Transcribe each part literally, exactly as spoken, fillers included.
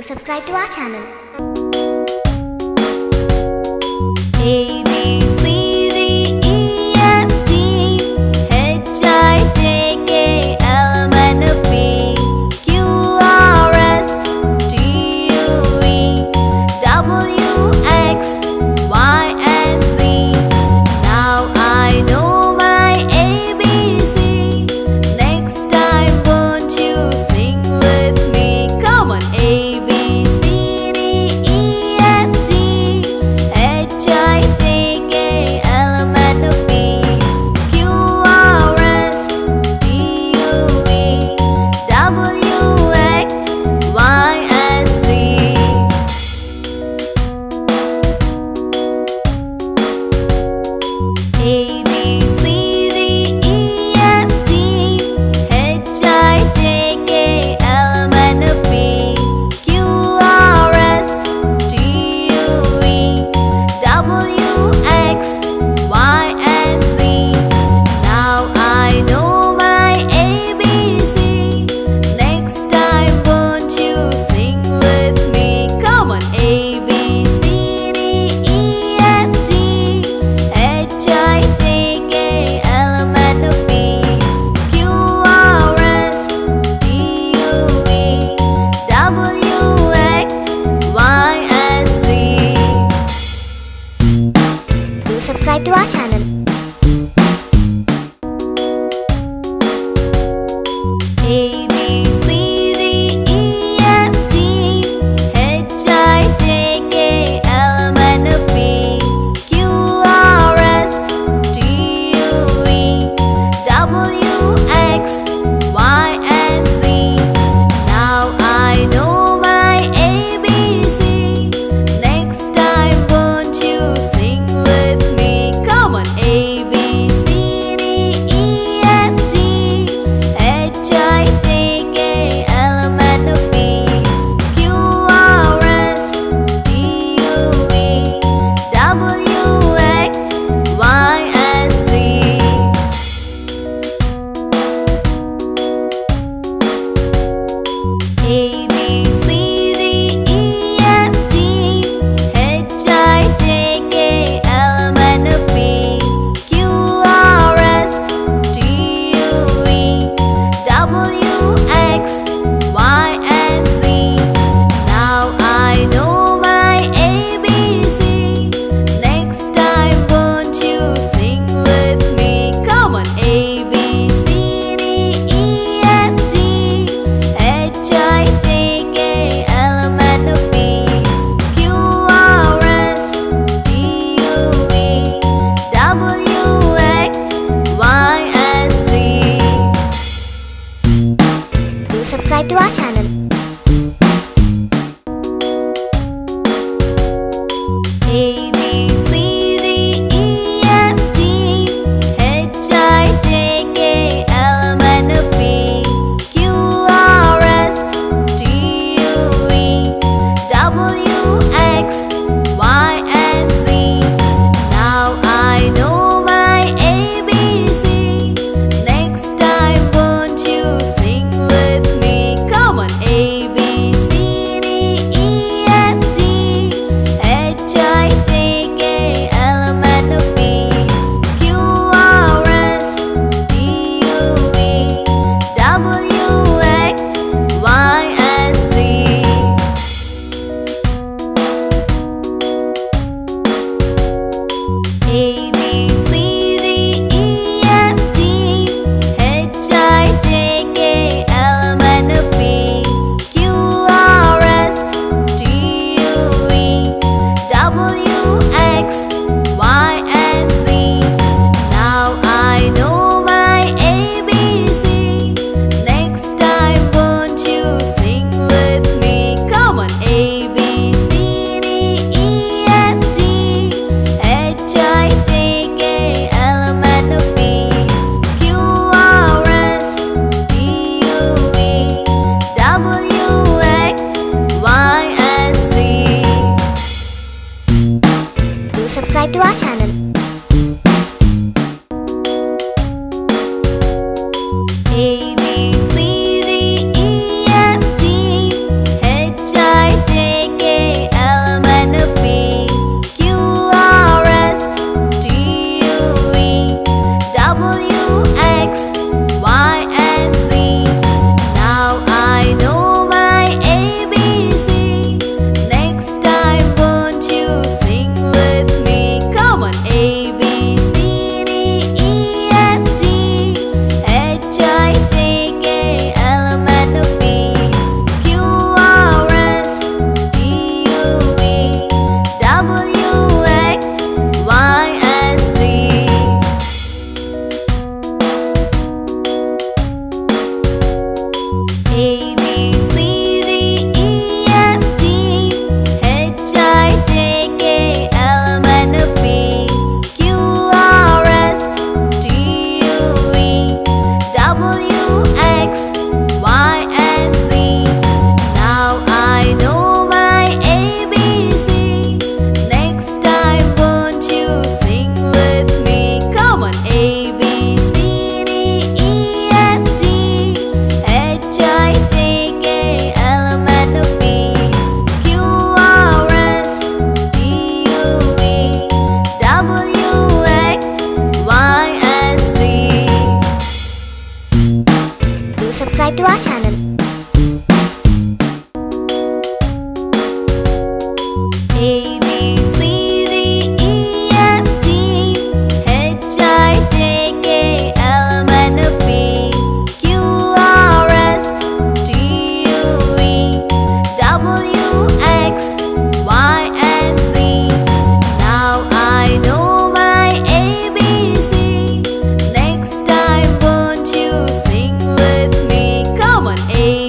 Do subscribe to our channel. A B C D E F G H I J K L M N P Q R S T U V W X Y and Z. Now I know my A B C. Next time won't you sing with me? Come on. A B C D E F G H I J K L M N P Q R S T U V W X Y and Z. A B C D E F G H I J K L M N P Q R S T U V W X Y and Z. Now I know my A B C. Next time won't you sing with me? Come on. A B C D E F G H I J K L M N P Q R S T U V W X Y and Z. Do subscribe to our channel. A B C D E F G H I J K L M N P Q R S T U V W X Y and Z. Now I know my A B C. Next time won't you sing with me? Come on. A B C D E F G H I J K L M N P Q R S T U V W X Y and Z. A B C D E F G H I J K L M N P Q R S T U V W X Y and Z. Now I know my A B C. Next time won't you sing with me? Come on. A B C D E F G H I J K L M N P Q R S T U V W X Y and Z. Do subscribe to our channel. A B C D E F G H I J K L M N P Q R S T U V W X Y and Z. Now I know my A B C. Next time won't you sing with me? Come on. A channel. A B C D E F G H I J K L M N P Q R S T U V W X Y and Z. Now I know my A B C. Next time won't you sing with me? Come on, A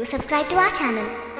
subscribe to our channel.